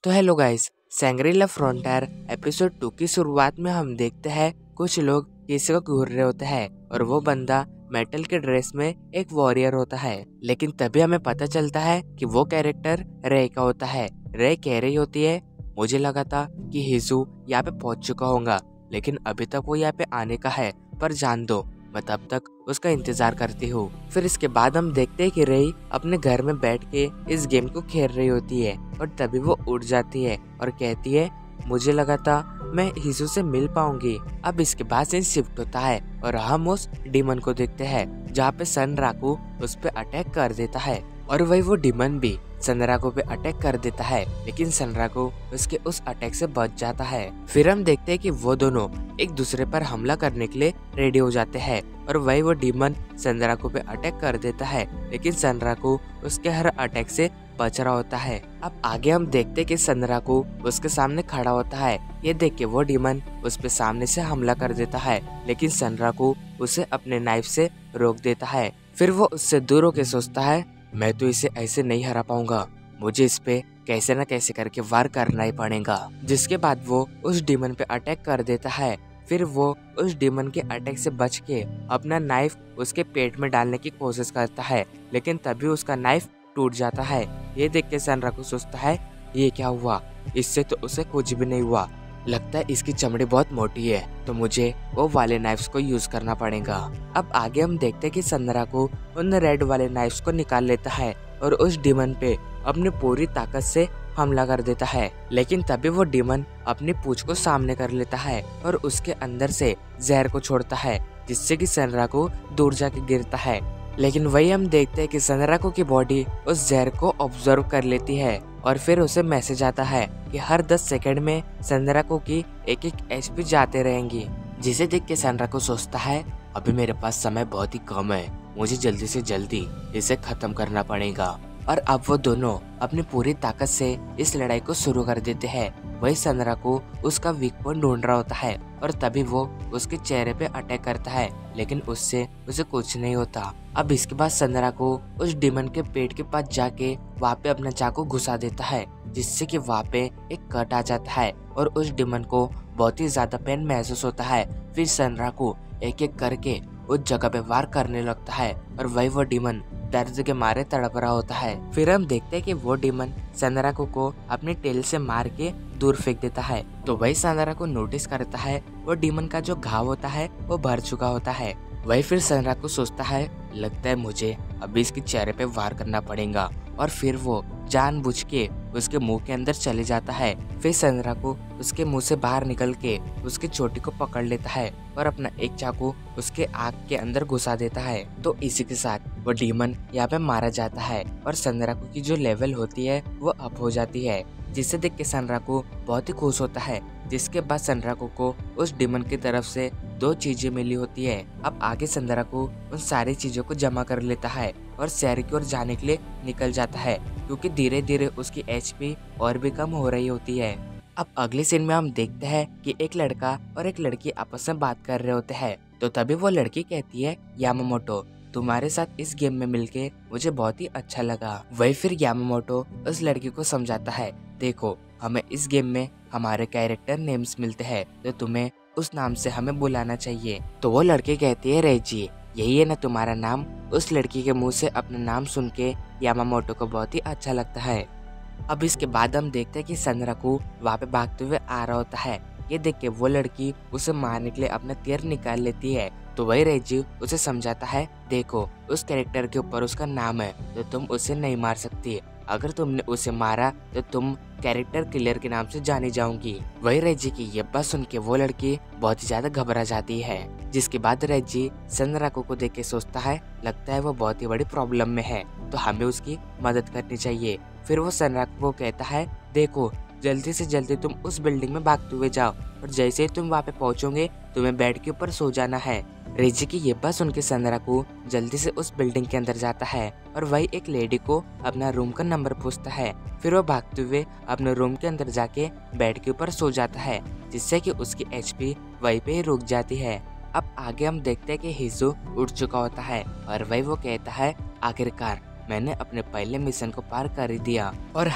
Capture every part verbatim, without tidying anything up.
तो hello guys, Shangrila Frontier episode two की शुरुआत में हम देखते हैं कुछ लोग किसी को घूर रहे होते हैं और वो बंदा मेटल के ड्रेस में एक वॉरियर होता है। लेकिन तभी हमें पता चलता है कि वो कैरेक्टर रे का होता है। रे कह रही होती है, मुझे लगा था कि हिजू यहाँ पे पहुंच चुका होगा, लेकिन अभी तक वो यहाँ पे आने का है, पर जान दो मैं तब तक उसका इंतजार करती हूँ। फिर इसके बाद हम देखते हैं कि रेई अपने घर में बैठ के इस गेम को खेल रही होती है और तभी वो उठ जाती है और कहती है, मुझे लगा था मैं हिजू से मिल पाऊंगी। अब इसके बाद सीन शिफ्ट होता है और हम उस डीमन को देखते हैं जहाँ पे सनराकू उस पे अटैक कर देता है और वही वो डीमन भी सनराकू पे अटैक कर देता है, लेकिन सनराकू उसके उस अटैक से बच जाता है। फिर हम देखते हैं कि वो दोनों एक दूसरे पर हमला करने के लिए रेडी हो जाते हैं और वही वो डीमन सनराकू पे अटैक कर देता है, लेकिन सनराकू उसके हर अटैक से बच रहा होता है। अब आगे हम देखते हैं कि सनराकू उसके सामने खड़ा होता है। ये देख के वो डीमन उस पे सामने से हमला कर देता है, लेकिन सनराकू उसे अपने नाइफ से रोक देता है। फिर वो उससे दूर होकर सोचता है, मैं तो इसे ऐसे नहीं हरा पाऊंगा, मुझे इस पे कैसे न कैसे करके वार करना ही पड़ेगा। जिसके बाद वो उस डीमन पे अटैक कर देता है। फिर वो उस डीमन के अटैक से बच के अपना नाइफ उसके पेट में डालने की कोशिश करता है, लेकिन तभी उसका नाइफ टूट जाता है। ये देख के सनराकू सोचता है, ये क्या हुआ, इससे तो उसे कुछ भी नहीं हुआ, लगता है इसकी चमड़ी बहुत मोटी है, तो मुझे वो वाले नाइफ्स को यूज करना पड़ेगा। अब आगे हम देखते हैं कि सनराकू उन रेड वाले नाइफ्स को निकाल लेता है और उस डीमन पे अपनी पूरी ताकत से हमला कर देता है, लेकिन तभी वो डीमन अपनी पूंछ को सामने कर लेता है और उसके अंदर से जहर को छोड़ता है, जिससे कि सनराकू दूर जाके गिरता है। लेकिन वही हम देखते हैं कि सनराकू की बॉडी उस जहर को ऑब्जर्व कर लेती है और फिर उसे मैसेज आता है कि हर दस सेकंड में सनराकू की एक एक एचपी जाते रहेंगी। जिसे देख के सनराकू सोचता है, अभी मेरे पास समय बहुत ही कम है, मुझे जल्दी से जल्दी इसे खत्म करना पड़ेगा। और अब वो दोनों अपनी पूरी ताकत से इस लड़ाई को शुरू कर देते हैं। वही सनराकू उसका वीक पॉइंट ढूंढ रहा होता है और तभी वो उसके चेहरे पे अटैक करता है, लेकिन उससे उसे कुछ नहीं होता। अब इसके बाद सनराकू उस डीमन के पेट के पास जाके वहाँ पे अपना चाकू घुसा देता है, जिससे कि वहाँ पे एक कट आ जाता है और उस डीमन को बहुत ही ज्यादा पेन महसूस होता है। फिर सनराकू एक एक करके उस जगह पे वार करने लगता है और वही वो डीमन दर्द के मारे तड़प रहा होता है। फिर हम देखते हैं कि वो डीमन सनराकू को अपने टेल से मार के दूर फेंक देता है, तो वही सनराकू नोटिस करता है वो डीमन का जो घाव होता है वो भर चुका होता है। वही फिर सनराकू सोचता है, लगता है मुझे अभी इसके चेहरे पे वार करना पड़ेगा, और फिर वो जानबूझ के उसके मुंह के अंदर चले जाता है। फिर सनराकू उसके मुंह से बाहर निकल के उसकी चोटी को पकड़ लेता है और अपना एक चाकू उसके आँख के अंदर घुसा देता है। तो इसी के साथ वो डीमन यहाँ पे मारा जाता है और सनराकू की जो लेवल होती है वो अप हो जाती है, जिसे देख के सनराकू बहुत ही खुश होता है। जिसके बाद सनराकू को उस डीमन की तरफ से दो चीजें मिली होती है। अब आगे सनराकू उन सारी चीजों को जमा कर लेता है और शहर की ओर जाने के लिए निकल जाता है, क्योंकि धीरे धीरे उसकी एचपी और भी कम हो रही होती है। अब अगले सीन में हम देखते हैं कि एक लड़का और एक लड़की आपस में बात कर रहे होते हैं, तो तभी वो लड़की कहती है, यामामोटो तुम्हारे साथ इस गेम में मिलके मुझे बहुत ही अच्छा लगा। वही फिर यामामोटो उस लड़की को समझाता है, देखो हमें इस गेम में हमारे कैरेक्टर नेम्स मिलते हैं, तो तुम्हें उस नाम से हमें बुलाना चाहिए। तो वो लड़की कहती है, रेजी यही है ना तुम्हारा नाम। उस लड़की के मुंह से अपना नाम सुन के यामामोटो को बहुत ही अच्छा लगता है। अब इसके बाद हम देखते हैं कि सनराकू वहाँ पे भागते हुए आ रहा होता है। ये देख के वो लड़की उसे मारने के लिए अपना तीर निकाल लेती है, तो वही रेजी उसे समझाता है, देखो उस कैरेक्टर के ऊपर उसका नाम है, तो तुम उसे नहीं मार सकती, अगर तुमने उसे मारा तो तुम कैरेक्टर किलर के नाम से जानी जाऊंगी। वही रेजी की ये बात सुन के वो लड़की बहुत ही ज्यादा घबरा जाती है। जिसके बाद रेजी सनराकू को देख के सोचता है, लगता है वो बहुत ही बड़ी प्रॉब्लम में है, तो हमें उसकी मदद करनी चाहिए। फिर वो सनराकू को कहता है, देखो जल्दी से जल्दी तुम उस बिल्डिंग में भागते हुए जाओ और जैसे ही तुम वहाँ पे पहुँचोगे तुम्हें बेड के ऊपर सो जाना है। रेजी की ये बात सुन के सनराकू जल्दी से उस बिल्डिंग के अंदर जाता है और वही एक लेडी को अपना रूम का नंबर पूछता है। फिर वो भागते हुए अपने रूम के अंदर जाके बेड के ऊपर सो जाता है, जिससे कि उसकी एचपी वहीं पे ही रुक जाती है। अब आगे हम देखते हैं कि हिजू उठ चुका होता है और वही वो कहता है, आखिरकार मैंने अपने पहले मिशन को पार कर ही दिया। और हाँ,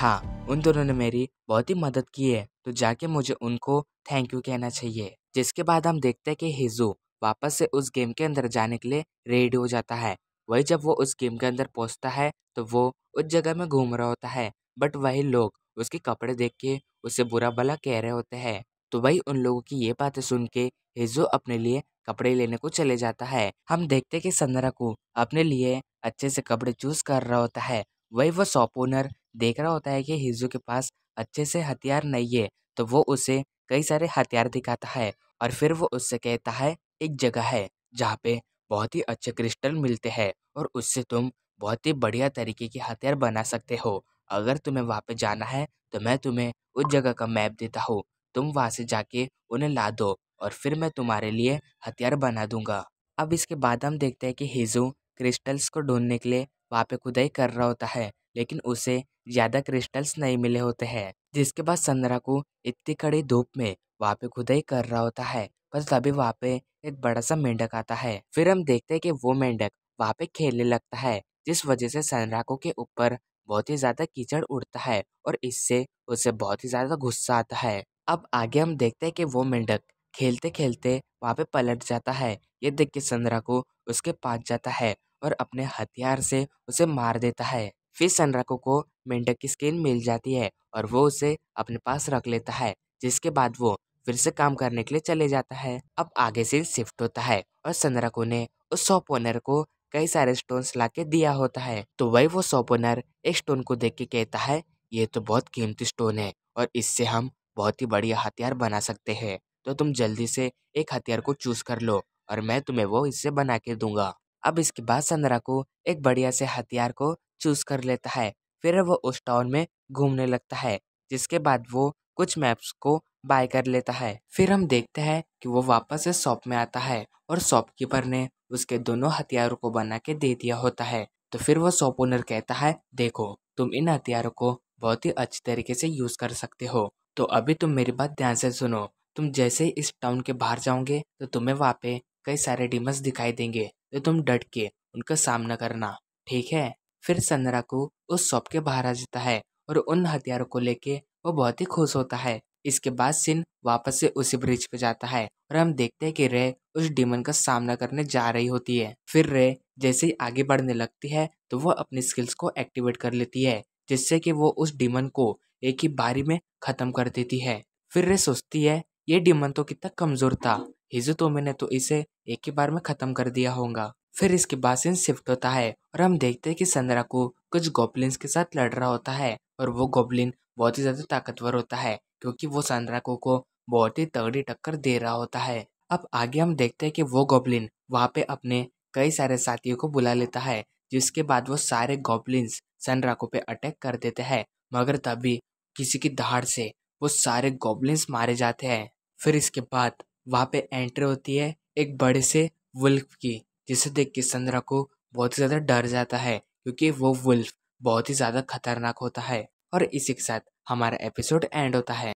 उन दोनों ने मेरी बहुत ही मदद की है, तो जाके मुझे उनको थैंक यू कहना चाहिए। जिसके बाद हम देखते हैं कि हिजू वापस से उस गेम के अंदर जाने के लिए रेडी हो जाता है। वही जब वो उस गेम के अंदर पहुंचता है तो वो उस जगह में घूम रहा होता है, बट वही लोग उसके कपड़े देख के उसे बुरा भला कह रहे होते हैं। तो वही उन लोगों की ये बातें सुन के हिजू अपने लिए कपड़े लेने को चले जाता है। हम देखते हैं कि संदरा को अपने लिए अच्छे से कपड़े चूज कर रहा होता है। वही वो शॉप ओनर देख रहा होता है कि हिजू के पास अच्छे से हथियार नहीं है, तो वो उसे कई सारे हथियार दिखाता है और फिर वो उससे कहता है एक जगह है जहाँ पे बहुत ही अच्छे क्रिस्टल मिलते हैं और उससे तुम बहुत ही बढ़िया तरीके के हथियार बना सकते हो। अगर तुम्हें वहाँ पे जाना है तो मैं तुम्हें उस जगह का मैप देता हूँ, तुम वहाँ से जाके उन्हें ला दो और फिर मैं तुम्हारे लिए हथियार बना दूंगा। अब इसके बाद हम देखते हैं कि हिजू क्रिस्टल्स को ढूंढने के लिए वहाँ पे खुदाई कर रहा होता है, लेकिन उसे ज्यादा क्रिस्टल्स नहीं मिले होते हैं। जिसके बाद संदरा को इतनी कड़ी धूप में वहाँ पे खुदाई कर रहा होता है, पर तभी वहाँ पे एक बड़ा सा मेंढक आता है। फिर हम देखते हैं कि वो मेंढक वहाँ पे खेलने लगता है, जिस वजह से सनराको के ऊपर बहुत ही ज्यादा कीचड़ उड़ता है और इससे उसे बहुत ही ज्यादा गुस्सा आता है। अब आगे हम देखते हैं कि वो मेंढक खेलते खेलते वहाँ पे पलट जाता है। ये देख के सनराको उसके पास जाता है और अपने हथियार से उसे मार देता है। फिर सनराको को मेंढक की स्किन मिल जाती है और वो उसे अपने पास रख लेता है, जिसके बाद वो फिर से काम करने के लिए चले जाता है। अब आगे से शिफ्ट होता है और सनराको ने उस शॉप ओनर को कई सारे स्टोन्स ला के दिया होता है। तो वही वो शॉप ओनर एक स्टोन को देख के कहता है ये तो बहुत कीमती स्टोन है और इससे हम बहुत ही बढ़िया हथियार बना सकते हैं, तो तुम जल्दी से एक हथियार को चूज कर लो और मैं तुम्हें वो इससे बना के दूंगा। अब इसके बाद सनराको एक बढ़िया से हथियार को चूज कर लेता है। फिर वो उस टाउन में घूमने लगता है, जिसके बाद वो कुछ मैप्स को बाय कर लेता है। फिर हम देखते हैं कि वो वापस से शॉप में आता है और शॉपकीपर ने उसके दोनों हथियारों को बना के दे दिया होता है। तो फिर वो शॉप ओनर कहता है देखो तुम इन हथियारों को बहुत ही अच्छी तरीके से यूज कर सकते हो, तो अभी तुम मेरी बात ध्यान से सुनो। तुम जैसे ही इस टाउन के बाहर जाओगे तो तुम्हें वहाँ पे कई सारे डीमंस दिखाई देंगे, तो तुम डट के उनका सामना करना, ठीक है। फिर सनराको उस शॉप के बाहर आ जाता है और उन हथियारों को लेके वो बहुत ही खुश होता है। इसके बाद सिन वापस से उसी ब्रिज पे जाता है और हम देखते हैं कि रे उस डीमन का सामना करने जा रही होती है। फिर रे जैसे ही आगे बढ़ने लगती है तो वो अपनी स्किल्स को एक्टिवेट कर लेती है, जिससे कि वो उस डीमन को एक ही बारी में खत्म कर देती है। फिर रे सोचती है ये डीमन तो कितना कमजोर था, हिजुतोमी ने तो इसे एक ही बार में खत्म कर दिया होगा। फिर इसके बाद सीन शिफ्ट होता है और हम देखते हैं कि सनराको कुछ गॉब्लिन्स के साथ लड़ रहा होता है और वो गॉब्लिन बहुत ही ज्यादा ताकतवर होता है, क्योंकि वो सनराको को बहुत ही तगड़ी टक्कर दे रहा होता है। अब आगे हम देखते हैं कि वो गॉब्लिन वहाँ पे अपने कई सारे साथियों को बुला लेता है, जिसके बाद वो सारे गॉब्लिन्स सनराको पे अटैक कर देते हैं, मगर तभी किसी की दहाड़ से वो सारे गॉब्लिन्स मारे जाते हैं। फिर इसके बाद वहाँ पे एंट्री होती है एक बड़े से वुल्फ की, जिसे देख के सनराको बहुत ही ज्यादा डर जाता है, क्योंकि वो वुल्फ बहुत ही ज्यादा खतरनाक होता है। और इसी के साथ हमारा एपिसोड एंड होता है।